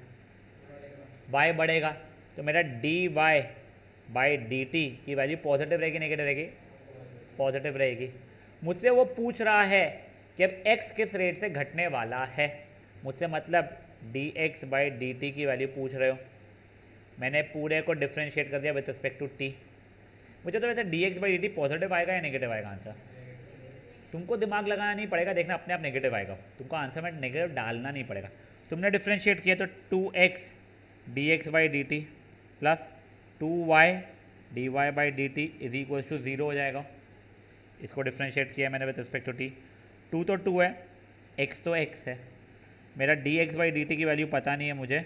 S1: y बढ़ेगा तो मेरा d Y by D T की वैल्यू पॉजिटिव रहेगी नेगेटिव रहेगी? पॉजिटिव रहेगी। मुझसे वो पूछ रहा है कि अब x किस रेट से घटने वाला है, मुझसे मतलब d x by D T की वैल्यू पूछ रहे हो। मैंने पूरे को डिफ्रेंशिएट कर दिया विद रिस्पेक्ट टू टी। मुझे तो वैसे d x by D t positive आएगा या नेगेटिव आएगा आंसर? तुमको दिमाग लगाना नहीं पड़ेगा, देखना अपने आप नेगेटिव आएगा, तुमको आंसर में नेगेटिव डालना नहीं पड़ेगा। तुमने डिफ्रेंशिएट किया तो two x d x by D t plus two y d Y by D T is equal to zero हो जाएगा। इसको डिफ्रेंशिएट किया मैंने with respect to t, two तो टू है, एक्स तो एक्स है, मेरा d x by D T की वैल्यू पता नहीं है मुझे,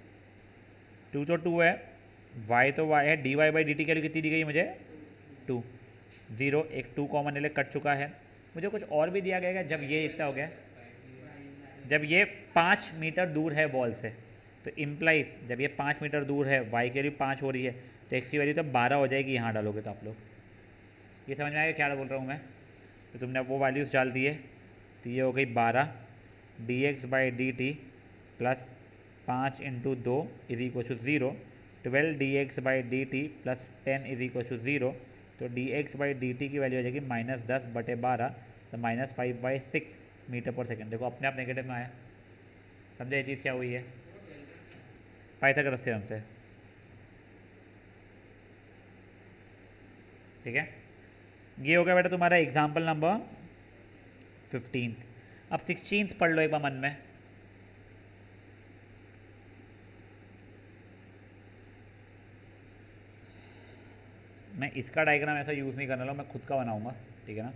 S1: टू तो टू है, वाई तो वाई है, d Y by D T की वैल्यू कितनी दी गई मुझे? टू, ज़ीरो, एक टू कॉमन ले कट चुका है। मुझे कुछ और भी दिया गया जब ये इतना हो गया, जब ये पाँच मीटर दूर है वॉल से, तो इम्प्लाइज जब ये पाँच मीटर दूर है, वाई की वैल्यू पाँच हो रही है, तो एक्स की वैल्यू तो बारह हो जाएगी यहाँ डालोगे तो आप लोग। ये समझ में आएगा क्या बोल रहा हूँ मैं? तो तुमने वो वैल्यूज़ डाल दिए, तो ये हो गई बारह d x by D t plus पाँच इंटू दो is equal to zero, twelve d x by D t plus ten is equal to zero, तो D x by D T की वैल्यू हो जाएगी माइनस दस बटे बारह, तो minus five by six metre पर सेकेंड। देखो अपने आप नेगेटिव में आया, समझे ये चीज़ क्या हुई है? पाइथागोरस थ्योरम से, ठीक है। ये हो गया बेटा तुम्हारा एग्जाम्पल नंबर फिफ्टीन। अब सिक्सटीन पढ़ लो एक बार मन में। मैं इसका डायग्राम ऐसा यूज़ नहीं करने वाला, मैं खुद का बनाऊंगा, ठीक है ना।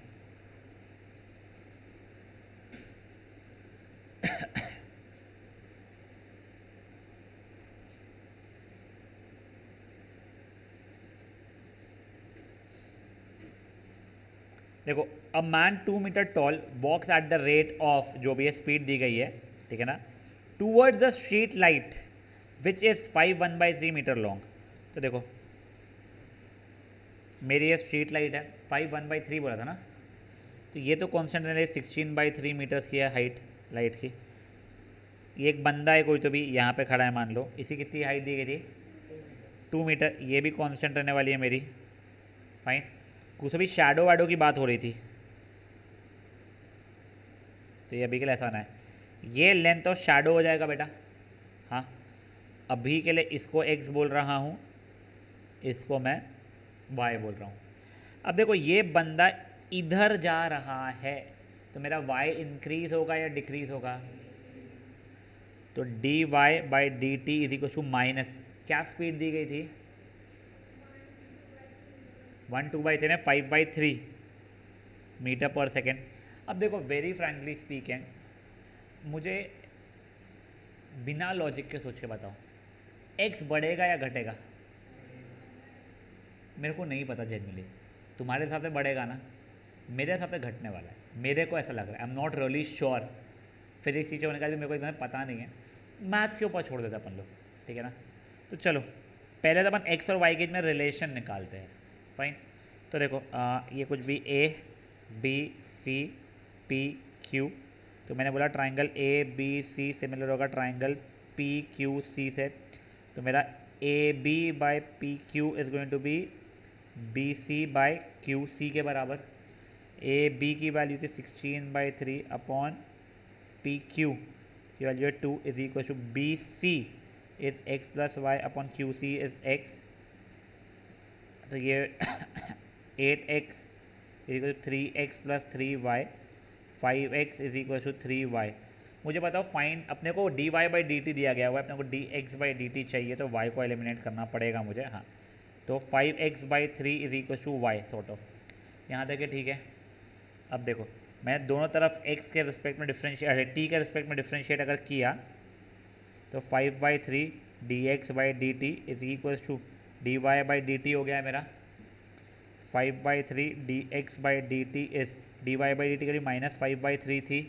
S1: देखो, a man two metre tall walks at the rate of, जो भी है स्पीड दी गई है, ठीक है ना, towards the street light which is five one by three metre long. तो देखो मेरी ये स्ट्रीट लाइट है, फाइव वन बाई थ्री बोला था ना, तो ये तो कॉन्स्टेंट है, सिक्सटीन बाई थ्री मीटर्स की है हाइट लाइट की। ये एक बंदा है कोई तो भी यहाँ पे खड़ा है मान लो, इसी कितनी हाइट दी गई थी, टू मीटर, ये भी कांस्टेंट रहने वाली है मेरी, फाइन। कुछ अभी शैडो वैडो की बात हो रही थी, तो ये अभी के लिए ऐसा ना है, ये लेंथ ऑफ शैडो हो जाएगा बेटा। हाँ, अभी के लिए इसको एक्स बोल रहा हूँ, इसको मैं वाई बोल रहा हूँ। अब देखो ये बंदा इधर जा रहा है, तो मेरा वाई इंक्रीज होगा या डिक्रीज होगा, तो D Y by D T is equal to minus, क्या स्पीड दी गई थी, वन टू बाई थ्री है, फाइव बाई थ्री मीटर पर सेकेंड। अब देखो वेरी फ्रैंकली स्पीकिंग, मुझे बिना लॉजिक के सोच के बताओ, एक्स बढ़ेगा या घटेगा, मेरे को नहीं पता जनरली, तुम्हारे हिसाब से बढ़ेगा ना, मेरे हिसाब से घटने वाला है, मेरे को ऐसा लग रहा है, I am not really sure, physics teacher होने का भी मेरे को एकदम पता नहीं है, मैथ्स के ऊपर छोड़ देते अपन लोग, ठीक है ना। तो चलो पहले तो अपन एक्स और वाई के में रिलेशन निकालते हैं, फाइन। तो देखो आ, ये कुछ भी A B C P Q, तो मैंने बोला triangle A B C similar होगा ट्राइंगल पी क्यू सी से, तो मेरा A B by P Q is going to be B C by Q C के बराबर। ए बी की वैल्यू थी sixteen by three upon P Q की value है two is equal to B C is x plus y upon Q C is x, तो ये eight x is equal to three x plus three y, five x is equal to three y. मुझे बताओ find, अपने को d Y by D t दिया गया हुआ है, अपने को d x by D t चाहिए, तो वाई को एलिमिनेट करना पड़ेगा मुझे। हाँ, तो five x by three is equal to y sort of, यहाँ तक है, ठीक है। अब देखो मैं दोनों तरफ x के रिस्पेक्ट में डिफ्रेंशिएट, t के रिस्पेक्ट में डिफ्रेंशिएट अगर किया, तो five by three d x by D T is equal to d Y by D T हो गया है मेरा। Five by three d x by D T is d Y by D t करी minus five by three थी,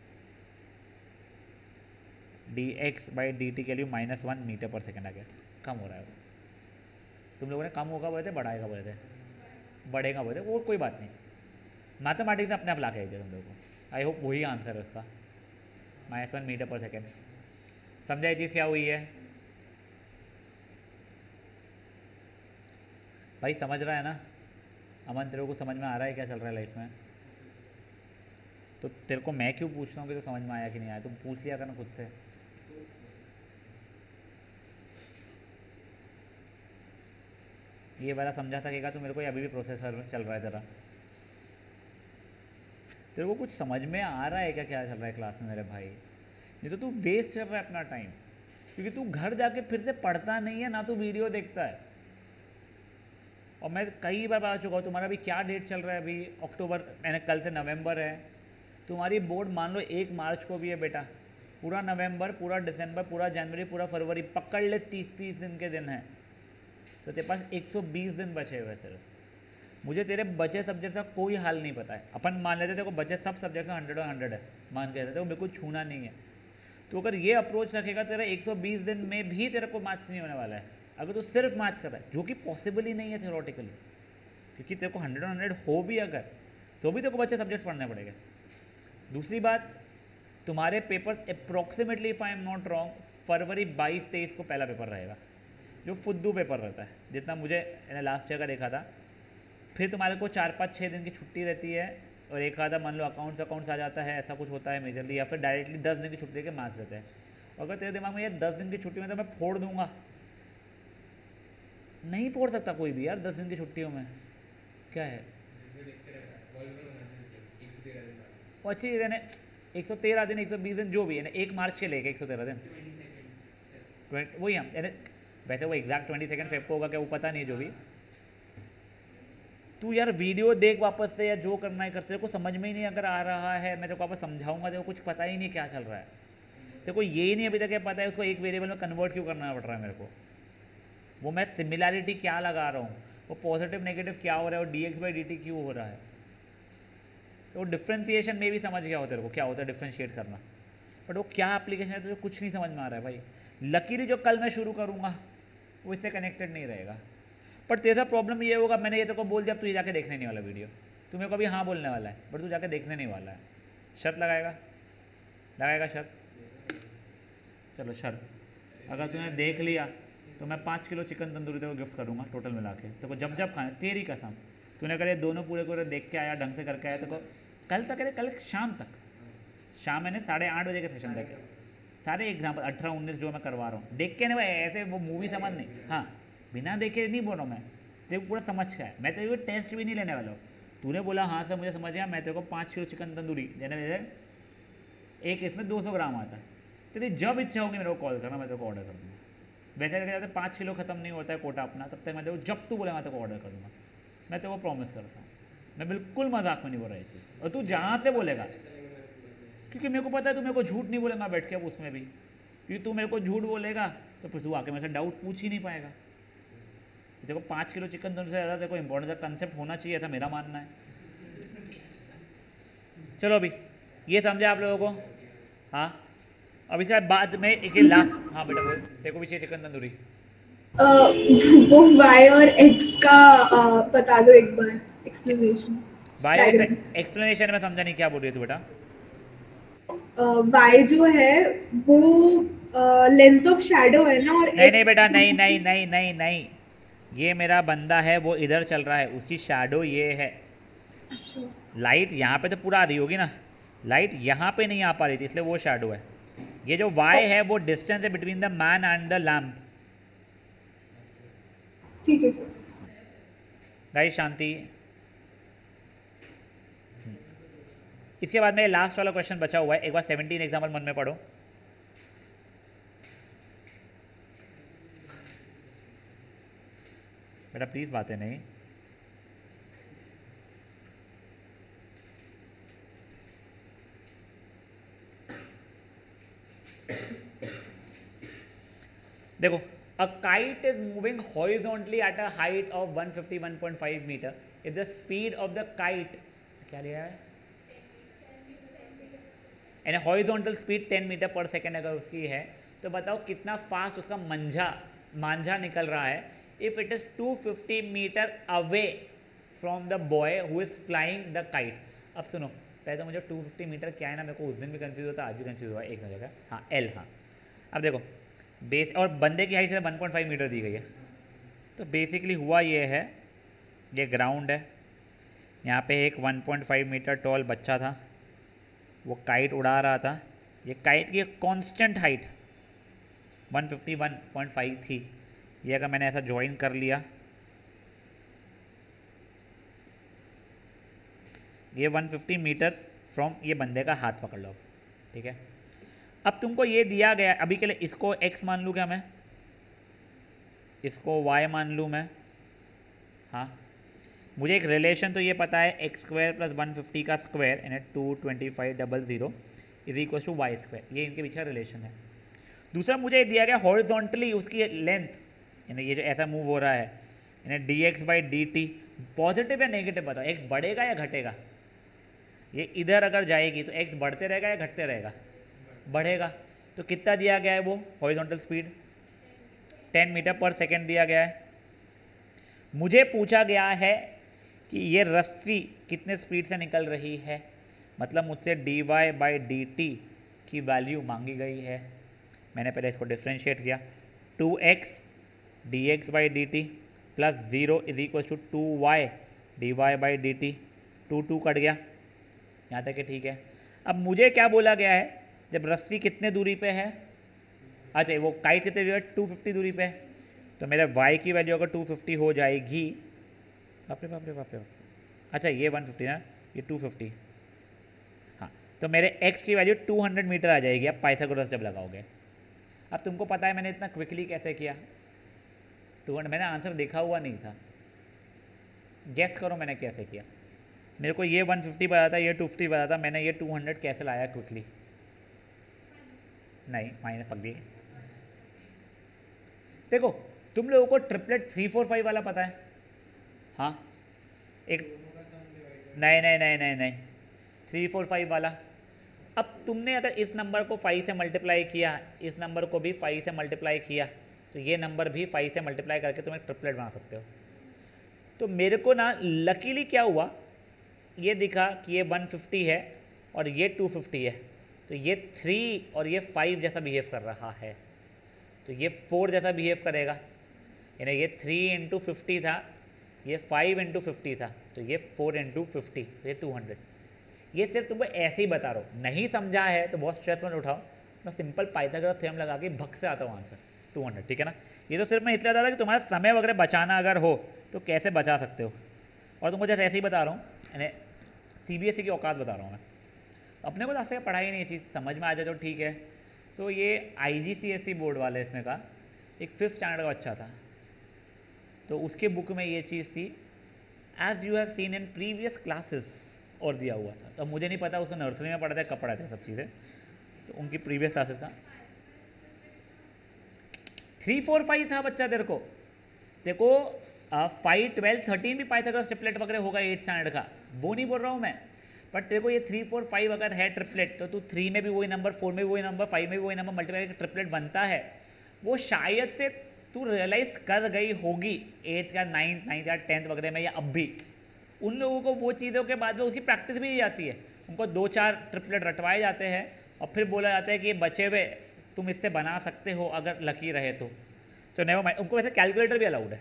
S1: d x by D t के लिए minus one metre पर second आ गया, कम हो रहा है। तुम लोगों ने कम होगा बोले थे, बढ़ाएगा बोले थे, बढ़ेगा बोले थे, वो कोई बात नहीं, मैथमेटिक्स अपने आप ला के दिया तुम लोगों को। आई होप वही आंसर है उसका, माइनस वन मीटर पर सेकेंड। समझा ये चीज़ क्या हुई है भाई, समझ रहा है ना अमन, तेरे को समझ में आ रहा है क्या चल रहा है लाइफ में? तो तेरे को मैं क्यों पूछता हूँ कि तो समझ में आया कि नहीं आया, तुम पूछ लिया करना खुद से। ये वाला समझा सकेगा तो मेरे को अभी भी प्रोसेसर चल रहा है तेरा, तेरे को कुछ समझ में आ रहा है क्या क्या चल रहा है क्लास में मेरे भाई? नहीं तो तू वेस्ट कर रहा है अपना टाइम, क्योंकि तू घर जाके फिर से पढ़ता नहीं है ना, तू वीडियो देखता है। और मैं कई बार बता चुका हूँ, तुम्हारा अभी क्या डेट चल रहा है, अभी अक्टूबर यानी कल से नवंबर है, तुम्हारी बोर्ड मान लो एक मार्च को भी है बेटा, पूरा नवंबर, पूरा दिसंबर, पूरा जनवरी, पूरा फरवरी, पकड़ ले तीस तीस दिन के दिन हैं, तो तेरे पास एक सौ बीस दिन बचे हुए सिर्फ। मुझे तेरे बचे सब्जेक्ट का कोई हाल नहीं पता है, अपन मान लेते थे को बचे सब सब्जेक्ट का हंड्रेड और हंड्रेड है, मान के रहते वो बिल्कुल छूना नहीं है। तो अगर ये अप्रोच रखेगा तेरा एक सौ बीस दिन में भी तेरे को मैथ्स नहीं होने वाला है, अगर तू सिर्फ मैथ्स कर रहा है, जो कि पॉसिबल ही नहीं है थियोरेटिकली, क्योंकि तेरे को हंड्रेड हंड्रेड हो भी अगर, तो भी तेरे को बच्चे सब्जेक्ट पढ़ने पड़ेंगे। दूसरी बात, तुम्हारे papers approximately if I am not wrong फरवरी बाईस तेईस को पहला पेपर रहेगा, जो फुद्दू पेपर रहता है, जितना मुझे लास्ट ईयर का देखा था। फिर तुम्हारे को चार पाँच छः दिन की छुट्टी रहती है, और एक आधा मान लो अकाउंट्स अकाउंट्स आ जाता है, ऐसा कुछ होता है मेजरली, या फिर डायरेक्टली दस दिन की छुट्टी के मार्क्स देते हैं। अगर तेरे दिमाग में ये दस दिन की छुट्टी में तो मैं फोड़ दूंगा, नहीं फोड़ सकता कोई भी यार दस दिन की छुट्टियों में। क्या है वो अच्छी चीज़ है ना, एक सौ तेरह दिन एक सौ बीस दिन जो भी है ना, एक मार्च के लेके एक सौ तेरह दिन ट्वेंटी वही हम यानी वैसे वो एग्जैक्ट ट्वेंटी सेकेंड फेब को होगा क्या वो पता नहीं, जो भी तू यार वीडियो देख वापस से या जो करना है कर, तेरे को समझ में ही नहीं अगर आ रहा है मैं तेरे को वापस समझाऊंगा, तेरे को कुछ पता ही नहीं क्या चल रहा है, तेरे को यही नहीं अभी तक पता है उसको एक वेरिएबल में कन्वर्ट क्यों करना पड़ रहा है मेरे को, वो मैं सिमिलैरिटी क्या लगा रहा हूँ, वो पॉजिटिव नेगेटिव क्या हो रहा है और d x by D t क्यों हो रहा है, तो डिफ्रेंसिएशन में भी समझ गया हो तेरे को क्या होता है डिफ्रेंशिएट करना, बट वो क्या एप्लीकेशन है तुझे कुछ नहीं समझ में आ रहा है भाई। लकीली जो कल मैं शुरू करूँगा वो इससे कनेक्टेड नहीं रहेगा, पर तेरा प्रॉब्लम ये होगा मैंने ये तेरे को बोल दिया, अब तू ये जाके देखने नहीं वाला वीडियो, तू मेरे को अभी हाँ बोलने वाला है बट तू जाके देखने नहीं वाला है, शर्त लगाएगा लगाएगा शर्त, चलो शर्त, अगर तूने देख लिया तो मैं पाँच किलो चिकन तंदूरी तेरे को गिफ्ट करूँगा टोटल मिला के, तेरे को जब जब खाना तेरी कसम, तूने करे दोनों पूरे पूरे देख के आया ढंग से करके आया, तेरे को कल तक, अरे कल शाम तक, शाम मैंने साढ़े आठ बजे के सेशन देखे सारे एग्जाम्पल अठारह उन्नीस जो मैं करवा रहा हूँ, देख के नहीं भाई ऐसे वो मूवी समझ नहीं, हाँ बिना देखे नहीं बोल रहा हूँ मैं, तेरे को पूरा समझ का है, मैं तेरे को टेस्ट भी नहीं लेने वाला हूँ, तूने बोला हाँ सर मुझे समझ गया, मैं तेरे को पाँच किलो चिकन तंदूरी देने में एक इसमें दो सौ ग्राम आता है, तेरी जब इच्छा होगी मेरे को कॉल करना, मैं तेरे को ऑर्डर कर दूँगा, वैसे करके जाते पाँच किलो खत्म नहीं होता है कोटा अपना, तब तक मैं तेरे को जब तू बोले मैं तेरे को ऑर्डर करूँगा, मैं तेरे को प्रॉमिस करता हूँ, मैं बिल्कुल मजाक में नहीं बोल रही थी, और तू जहाँ से बोलेगा क्योंकि मेरे को पता है तू मेरे को झूठ नहीं बोलेगा बैठ के, अब उसमें भी क्योंकि तू मेरे को झूठ बोलेगा तो फिर तू आके मेरे से डाउट पूछ ही नहीं पाएगा, देखो पाँच किलो चिकन तुमसे ज़्यादा देखो इंपॉर्टेंट सा कंसेप्ट होना चाहिए, ऐसा मेरा मानना है। चलो अभी ये समझे आप लोगों को, हाँ अब इसके बाद में एक लास्ट, हाँ बेटा बोल देखो पीछे चिकन तंदूरी
S2: uh, वो y और x का uh, बता दो एक बार एक्सप्लेनेशन,
S1: वाई एक्सप्लेनेशन में समझा नहीं क्या बोल रही है तू बेटा,
S2: वाई uh, जो है वो लेंथ ऑफ शैडो है ना, और
S1: नहीं नहीं बेटा नहीं नहीं नहीं नहीं नहीं, ये मेरा बंदा है वो इधर चल रहा है, उसकी शैडो ये है,
S2: अच्छा
S1: लाइट यहाँ पे तो पूरा आ रही होगी ना, लाइट यहाँ पे नहीं आ पा रही थी इसलिए वो शैडो है, ये जो वाई है वो डिस्टेंस है between the man and the lamp.
S2: ठीक है सर।
S1: गाइस शांति। इसके बाद में लास्ट वाला क्वेश्चन बचा हुआ है, एक बार सेवनटीन एग्जाम्पल मन में पढ़ो। बेटा प्लीज बातें नहीं, देखो a kite is moving horizontally at a height of one fifty-one point five meter if the speed of the kite क्या लिया है यानी हॉरिजॉन्टल स्पीड टेन मीटर पर सेकेंड अगर उसकी है तो बताओ कितना फास्ट उसका मंझा मांझा निकल रहा है if it is two fifty metre away from the boy who is flying the kite. अब सुनो पहले तो मुझे टू फिफ्टी मीटर क्या है ना, मेरे को उस दिन भी कंफ्यूज होता आज भी कंफ्यूज हुआ एक जगह, हाँ एल, हाँ अब देखो बेस और बंदे की हाइट से वन पॉइंट फाइव मीटर दी गई है, तो बेसिकली हुआ ये है, ये ग्राउंड है, यहाँ पे एक one point five metre tall बच्चा था, वो काइट उड़ा रहा था, ये काइट की constant height one fifty one point five थी, ये अगर मैंने ऐसा ज्वाइन कर लिया, ये वन फिफ्टी मीटर फ्रॉम ये बंदे का हाथ पकड़ लो, ठीक है। अब तुमको ये दिया गया, अभी के लिए इसको x मान लूँ क्या मैं, इसको y मान लूँ मैं, हाँ मुझे एक रिलेशन तो ये पता है x square plus one fifty का स्क्वायर यानी two twenty five double zero is equal to y square, ये इनके पीछे का रिलेशन है। दूसरा मुझे ये दिया गया हॉरिजॉन्टली उसकी लेंथ, यानी ये जो ऐसा मूव हो रहा है यानी d x by D t, positive या नेगेटिव बताओ, एक्स बढ़ेगा या घटेगा, ये इधर अगर जाएगी तो एक्स बढ़ते रहेगा या घटते रहेगा, बढ़ेगा, तो कितना दिया गया है वो हॉरिजॉन्टल स्पीड टेन मीटर पर सेकेंड दिया गया है। मुझे पूछा गया है कि ये रस्सी कितने स्पीड से निकल रही है, मतलब मुझसे d Y by D T की वैल्यू मांगी गई है, मैंने पहले इसको डिफ्रेंशिएट किया, two x d x by D t plus zero is equal to two y d Y by D t, two two cut गया, यहाँ तक कि ठीक है। अब मुझे क्या बोला गया है, जब रस्सी कितने दूरी पे है, अच्छा वो काइट कितने दूरी टू फिफ्टी दूरी पे है, तो मेरे वाई की वैल्यू अगर टू फिफ्टी हो जाएगी, बाप रे बाप रे बाप रे, अच्छा ये वन फिफ्टी ना, ये टू फिफ्टी, हाँ, तो मेरे एक्स की वैल्यू टू हंड्रेड मीटर आ जाएगी अब पाइथागोरस जब लगाओगे। अब तुमको पता है मैंने इतना क्विकली कैसे किया, टू हंड्रेड, मैंने आंसर देखा हुआ नहीं था, गेस करो मैंने कैसे किया। मेरे को ये वन फिफ्टी पता था, ये टू फिफ्टी पता था, मैंने ये टू हंड्रेड कैसे लाया क्विकली, नहीं माइनस पक दिए। देखो तुम लोगों को ट्रिपलेट थ्री फोर फाइव वाला पता है, हाँ एक, नहीं नहीं नहीं नहीं नहीं थ्री फोर फाइव वाला। अब तुमने अगर इस नंबर को फाइव से मल्टीप्लाई किया, इस नंबर को भी फाइव से मल्टीप्लाई किया, तो ये नंबर भी फाइव से मल्टीप्लाई करके तुम एक ट्रिपलेट बना सकते हो। तो मेरे को ना लकीली क्या हुआ, ये दिखा कि ये वन फिफ्टी है और ये टू फिफ्टी है, तो ये थ्री और ये फाइव जैसा बिहेव कर रहा है, तो ये फोर जैसा बिहेव करेगा, यानी ये थ्री इंटू फिफ्टी था, ये फाइव इंटू फिफ्टी था, तो ये फोर इंटू फिफ्टी, तो ये टू हंड्रेड। ये सिर्फ तुमको ऐसे ही बता रहा हूँ, नहीं समझा है तो बहुत स्ट्रेस मत उठाओ, मैं सिंपल पाइथागोरस थ्योरम लगा के भग से आता हूँ आंसर टू हंड्रेड, ठीक है ना। ये तो सिर्फ मैं इसलिए बता था कि तुम्हारा समय वगैरह बचाना अगर हो तो कैसे बचा सकते हो, और तुमको जैसे ऐसे ही बता रहा हूँ, यानी सी बी एस ई की औकात बता रहा हूँ मैं, अपने को तो पढ़ाई नहीं चीज़ समझ में आ जाए तो ठीक है। सो ये आई जी सी एस ई बोर्ड वाले इसमें का एक फिफ्थ स्टैंडर्ड का अच्छा था, तो उसके बुक में ये चीज़ थी, as you have seen in previous classes, और दिया हुआ था। तो मुझे नहीं पता उसको नर्सरी में पढ़ा था कब पढ़ा था सब चीज़ें, तो उनकी प्रीवियस क्लासेस का थ्री फोर फाइव था बच्चा तेरे को। देखो फाइव ट्वेल्व थर्टीन भी पाइथागोरस ट्रिपलेट वगैरह होगा एट स्टैंडर्ड का, वो नहीं बोल रहा हूँ मैं, बट तेरे को ये थ्री फोर फाइव अगर है ट्रिपलेट, तो तू थ्री में भी वही नंबर, फोर में भी वही नंबर, फाइव में भी वही नंबर मल्टीप्लाई करके ट्रिपलेट बनता है। वो शायद से तू रियलाइज़ कर गई होगी एट्थ या नाइन्थ नाइन्थ या टेंथ वगैरह में, या अब भी उन लोगों को वो चीज़ों के बाद में उसकी प्रैक्टिस भी दी जाती है, उनको दो चार ट्रिपलेट रटवाए जाते हैं और फिर बोला जाता है कि ये बचे हुए तुम इससे बना सकते हो अगर लकी रहे तो। तो नेवर माइंड, उनको वैसे कैलकुलेटर भी अलाउड है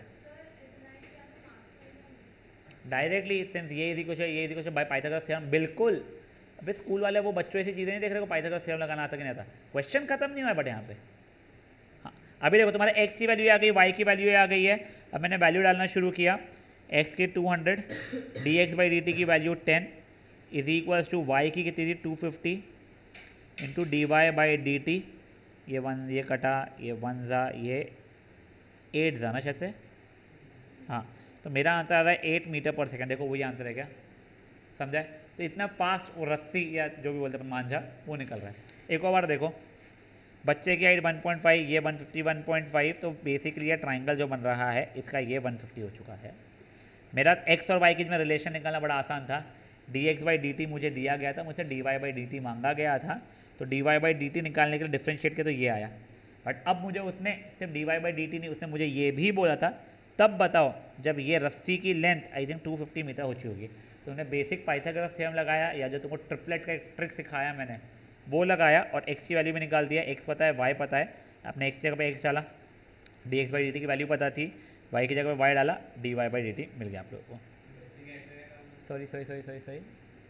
S1: डायरेक्टली, सिंस ये इज इक्वल ये is equal by Pythagoras theorem. बिल्कुल, अबे स्कूल वाले वो बच्चों ऐसी चीज़ें नहीं देख रहे को पाइथागोरस थ्योरम लगाना आता कि नहीं आता, क्वेश्चन खत्म नहीं हुआ बट यहाँ पे। हाँ अभी देखो तुम्हारे एक्स की वैल्यू आ गई, वाई की वैल्यू आ गई है, अब मैंने वैल्यू डालना शुरू किया, एक्स की two hundred, d x by D T की value ten is equals to y की कितनी थी two fifty into d Y by D T, ये वन ये कटा, ये वन ज़ा, ये एट ज़ा ना शायद से, हाँ, तो मेरा आंसर आ रहा है एट मीटर पर सेकंड। देखो वही आंसर है क्या, समझाए? तो इतना फास्ट वो रस्सी या जो भी बोलते हैं मांझा वो निकल रहा है। एक और बार देखो, बच्चे की हाइट वन पॉइंट फाइव, ये one fifty one point five, तो बेसिकली ये ट्राइंगल जो बन रहा है इसका ये वन फिफ्टी हो चुका है। मेरा एक्स और वाई की में रिलेशन निकालना बड़ा आसान था, d x by D t मुझे दिया गया था, मुझे d Y by D t मांगा गया था, तो D Y by D t निकालने के लिए डिफ्रेंशिएट किया तो ये आया। बट अब मुझे उसने सिर्फ d Y by D T नहीं, उसने मुझे ये भी बोला था, तब बताओ जब ये रस्सी की length I think two fifty metre हो चुकी होगी, तो उन्हें बेसिक पाइथागोरस थ्योरम लगाया, या जो तुमको ट्रिपलेट का एक ट्रिक सिखाया मैंने वो लगाया, और एक्स की वैल्यू भी निकाल दिया, एक्स पता है वाई पता है, अपने एक्स जगह पे एक्स डाला, d x by D T की वैल्यू पता थी, वाई की जगह पे वाई डाला, d Y by D t मिल गया आप लोगों को। Sorry sorry sorry sorry sorry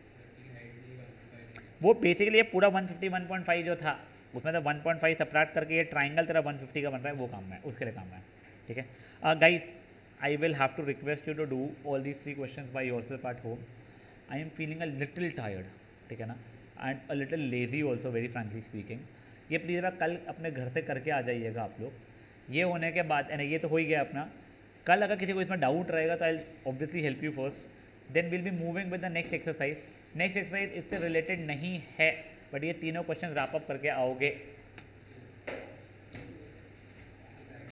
S1: वो बेसिकली ये पूरा one fifty one point five जो था उसमें तो वन पॉइंट फाइव सब्ट्रैक्ट करके ये ट्राइंगल तेरा वन फिफ्टी का बन रहा है, वो काम है, उसके लिए काम है, ठीक है। Guys I will have to request you to do all these three questions by yourself at home. I am feeling a little tired, ठीक है ना, and a little lazy also, very frankly speaking. ये please कल अपने घर से करके आ जाइएगा आप लोग। ये होने के बाद, यानी ये तो हो ही गया अपना, कल अगर किसी को इसमें डाउट रहेगा तो I obviously help you first, then will be moving with the next exercise. Next exercise इससे रिलेटेड नहीं है, बट ये तीनों क्वेश्चन रैप अप करके आओगे